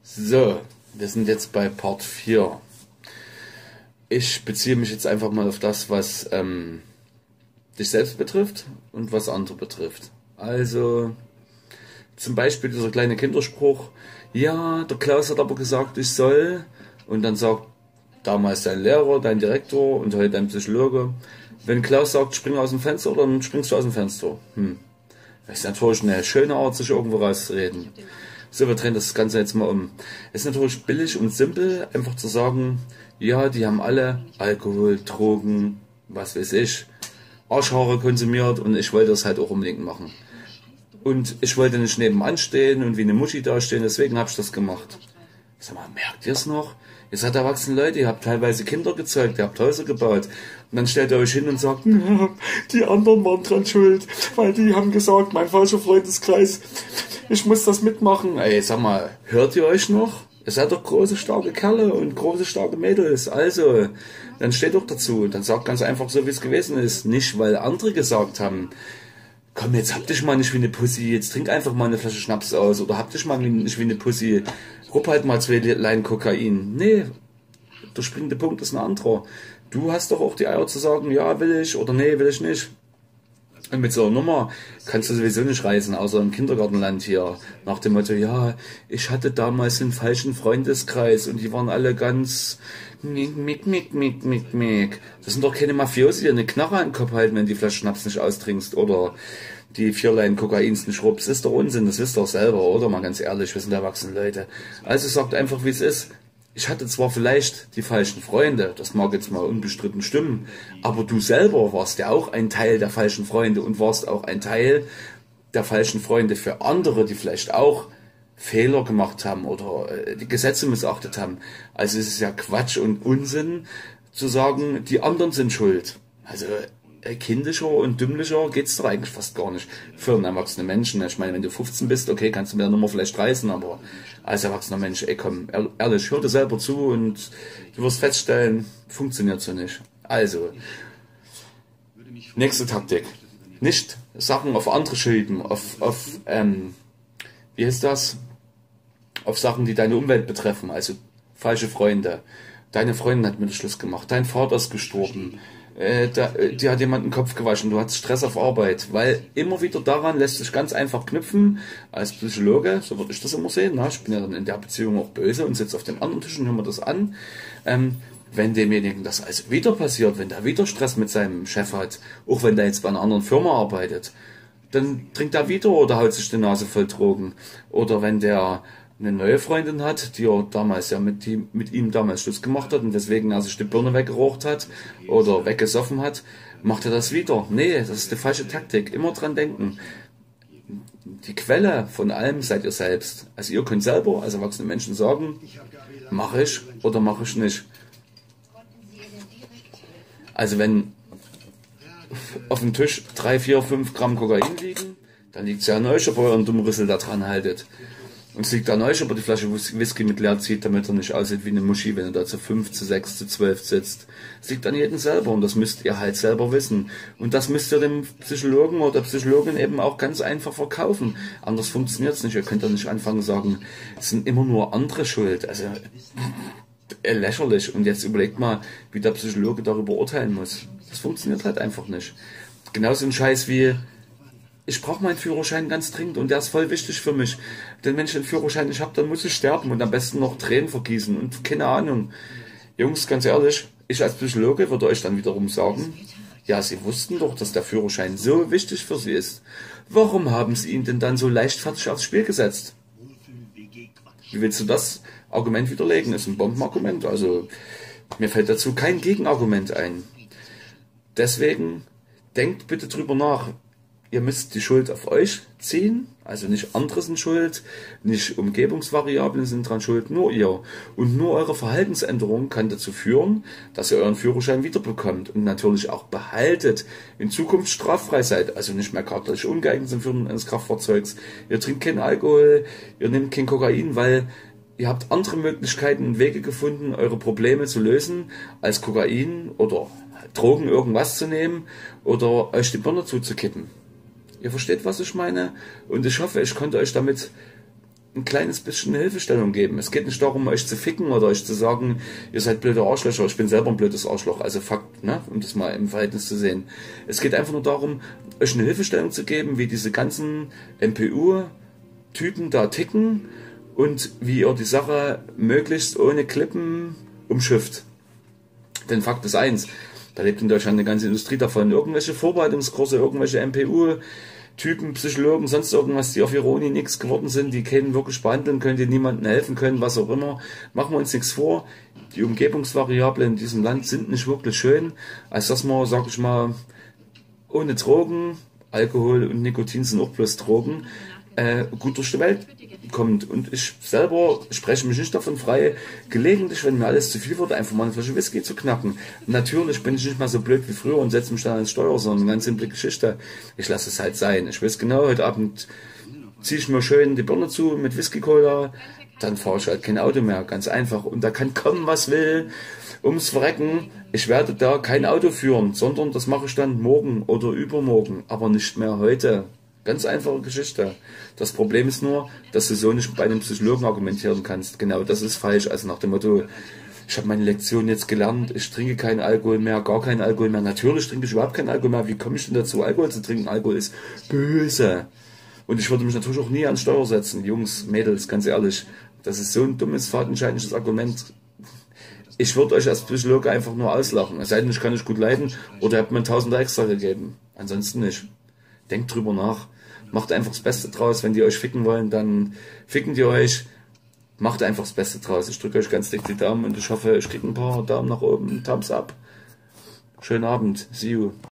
So, wir sind jetzt bei Part 4. Ich beziehe mich jetzt einfach mal auf das, was dich selbst betrifft und was andere betrifft. Also, zum Beispiel dieser kleine Kinderspruch, ja, der Klaus hat aber gesagt, ich soll, und dann sagt damals dein Lehrer, dein Direktor und heute dein Psychologe, wenn Klaus sagt, spring aus dem Fenster, dann springst du aus dem Fenster. Das ist natürlich eine schöne Art, sich irgendwo rauszureden. So, wir drehen das Ganze jetzt mal um. Es ist natürlich billig und simpel, einfach zu sagen, ja, die haben alle Alkohol, Drogen, was weiß ich, Arschhaare konsumiert und ich wollte das halt auch unbedingt machen. Und ich wollte nicht nebenan stehen und wie eine Muschi dastehen, deswegen habe ich das gemacht. Sag mal, merkt ihr es noch? Ihr seid erwachsene Leute, ihr habt teilweise Kinder gezeugt, ihr habt Häuser gebaut. Und dann stellt ihr euch hin und sagt, ja, die anderen waren dran schuld, weil die haben gesagt, mein falscher Freundeskreis, ich muss das mitmachen. Ey, sag mal, hört ihr euch noch? Ihr seid doch große, starke Kerle und große, starke Mädels. Also, dann steht doch dazu. Dann sagt ganz einfach so, wie es gewesen ist. Nicht, weil andere gesagt haben, komm, jetzt hab dich mal nicht wie eine Pussy, jetzt trink einfach mal eine Flasche Schnaps aus. Oder hab dich mal nicht wie eine Pussy, rupp halt mal 2 Lein Kokain. Nee, der springende Punkt ist ein anderer. Du hast doch auch die Eier zu sagen, ja, will ich oder nee, will ich nicht. Und mit so einer Nummer kannst du sowieso nicht reisen, außer im Kindergartenland hier. Nach dem Motto, ja, ich hatte damals den falschen Freundeskreis und die waren alle ganz mick. Das sind doch keine Mafiosi, die eine Knarre an den Kopf halten, wenn die Flasche Schnaps nicht austrinkst oder die 4 Lein Kokains nicht schrubbst. Das ist doch Unsinn, das wisst ihr doch selber, oder? Mal ganz ehrlich, wir sind erwachsene Leute. Also sagt einfach, wie es ist. Ich hatte zwar vielleicht die falschen Freunde, das mag jetzt mal unbestritten stimmen, aber du selber warst ja auch ein Teil der falschen Freunde und warst auch ein Teil der falschen Freunde für andere, die vielleicht auch Fehler gemacht haben oder die Gesetze missachtet haben. Also es ist ja Quatsch und Unsinn zu sagen, die anderen sind schuld. Also kindischer und dümmlicher geht's doch eigentlich fast gar nicht für einen erwachsenen Menschen. Ich meine, wenn du 15 bist, okay, kannst du mit der Nummer vielleicht reißen, aber als erwachsener Mensch, ey komm, ehrlich, hör dir selber zu und du wirst feststellen, funktioniert so nicht. Also, nächste Taktik. Nicht Sachen auf andere schieben, wie heißt das? Auf Sachen, die deine Umwelt betreffen, also falsche Freunde. Deine Freundin hat mit dem Schluss gemacht, dein Vater ist gestorben, dir hat jemand den Kopf gewaschen, du hattest Stress auf Arbeit, weil immer wieder daran lässt sich ganz einfach knüpfen, als Psychologe, so würde ich das immer sehen, ich bin ja dann in der Beziehung auch böse und sitze auf dem anderen Tisch und höre mir das an, wenn demjenigen das also wieder passiert, wenn der wieder Stress mit seinem Chef hat, auch wenn der jetzt bei einer anderen Firma arbeitet, dann trinkt er wieder oder haut sich die Nase voll Drogen, oder wenn der eine neue Freundin hat, die er damals ja mit ihm damals Schluss gemacht hat und deswegen er sich die Birne weggeraucht hat oder weggesoffen hat, macht er das wieder. Nee, das ist die falsche Taktik. Immer dran denken. Die Quelle von allem seid ihr selbst. Also ihr könnt selber als erwachsene Menschen sagen, mache ich oder mache ich nicht. Also wenn auf dem Tisch 3, 4, 5 Gramm Kokain liegen, dann liegt es ja an euch, ob ihr euren dummen Rüssel da dran haltet. Und es liegt an euch, ob ihr die Flasche Whisky mit leer zieht, damit er nicht aussieht wie eine Muschi, wenn er da zu 5, zu 6, zu 12 sitzt. Es liegt an jedem selber und das müsst ihr halt selber wissen. Und das müsst ihr dem Psychologen oder der Psychologin eben auch ganz einfach verkaufen. Anders funktioniert es nicht. Ihr könnt ja nicht anfangen zu sagen, es sind immer nur andere schuld. Also lächerlich. Und jetzt überlegt mal, wie der Psychologe darüber urteilen muss. Das funktioniert halt einfach nicht. Genauso ein Scheiß wie, ich brauche meinen Führerschein ganz dringend und der ist voll wichtig für mich. Denn wenn ich den Führerschein nicht habe, dann muss ich sterben und am besten noch Tränen vergießen und keine Ahnung. Jungs, ganz ehrlich, ich als Psychologe würde euch dann wiederum sagen, ja, Sie wussten doch, dass der Führerschein so wichtig für Sie ist. Warum haben Sie ihn denn dann so leichtfertig aufs Spiel gesetzt? Wie willst du das Argument widerlegen? Das ist ein Bombenargument. Also mir fällt dazu kein Gegenargument ein. Deswegen denkt bitte drüber nach. Ihr müsst die Schuld auf euch ziehen, also nicht andere sind schuld, nicht Umgebungsvariablen sind dran schuld, nur ihr. Und nur eure Verhaltensänderung kann dazu führen, dass ihr euren Führerschein wiederbekommt und natürlich auch behaltet, in Zukunft straffrei seid, also nicht mehr charakterlich ungeeignet zum Führen eines Kraftfahrzeugs. Ihr trinkt keinen Alkohol, ihr nehmt kein Kokain, weil ihr habt andere Möglichkeiten und Wege gefunden, eure Probleme zu lösen, als Kokain oder Drogen irgendwas zu nehmen oder euch die Birne zuzukippen. Ihr versteht, was ich meine? Und ich hoffe, ich konnte euch damit ein kleines bisschen Hilfestellung geben. Es geht nicht darum, euch zu ficken oder euch zu sagen, ihr seid blöde Arschlöcher. Ich bin selber ein blödes Arschloch, also Fakt, ne? Um das mal im Verhältnis zu sehen. Es geht einfach nur darum, euch eine Hilfestellung zu geben, wie diese ganzen MPU-Typen da ticken und wie ihr die Sache möglichst ohne Klippen umschifft. Denn Fakt ist eins, da lebt in Deutschland eine ganze Industrie davon. Irgendwelche Vorbereitungskurse, irgendwelche MPU-Typen, Psychologen, sonst irgendwas, die auf ihrer Uni nichts geworden sind, die keinen wirklich behandeln können, die niemandem helfen können, was auch immer. Machen wir uns nichts vor. Die Umgebungsvariablen in diesem Land sind nicht wirklich schön, als dass man, sag ich mal, ohne Drogen, Alkohol und Nikotin sind auch bloß Drogen, gut durch die Welt kommt. Und ich selber spreche mich nicht davon frei, gelegentlich, wenn mir alles zu viel wird, einfach mal eine Flasche Whisky zu knacken. Natürlich bin ich nicht mehr so blöd wie früher und setze mich dann ans Steuer, sondern eine ganz simple Geschichte. Ich lasse es halt sein. Ich weiß genau, heute Abend ziehe ich mir schön die Birne zu mit Whisky-Cola, dann fahre ich halt kein Auto mehr, ganz einfach. Und da kann kommen, was will, ums Verrecken. Ich werde da kein Auto führen, sondern das mache ich dann morgen oder übermorgen, aber nicht mehr heute. Ganz einfache Geschichte. Das Problem ist nur, dass du so nicht bei einem Psychologen argumentieren kannst. Genau, das ist falsch. Also nach dem Motto, ich habe meine Lektion jetzt gelernt, ich trinke keinen Alkohol mehr, gar keinen Alkohol mehr. Natürlich trinke ich überhaupt keinen Alkohol mehr. Wie komme ich denn dazu, Alkohol zu trinken? Alkohol ist böse. Und ich würde mich natürlich auch nie ans Steuer setzen. Jungs, Mädels, ganz ehrlich. Das ist so ein dummes, fadenscheiniges Argument. Ich würde euch als Psychologe einfach nur auslachen. Es sei denn, ich kann euch gut leiden oder ihr habt mir 1000 extra gegeben. Ansonsten nicht. Denkt drüber nach. Macht einfach das Beste draus. Wenn die euch ficken wollen, dann ficken die euch. Macht einfach das Beste draus. Ich drücke euch ganz dick die Daumen und ich hoffe, ich kriege ein paar Daumen nach oben. Thumbs up. Schönen Abend. See you.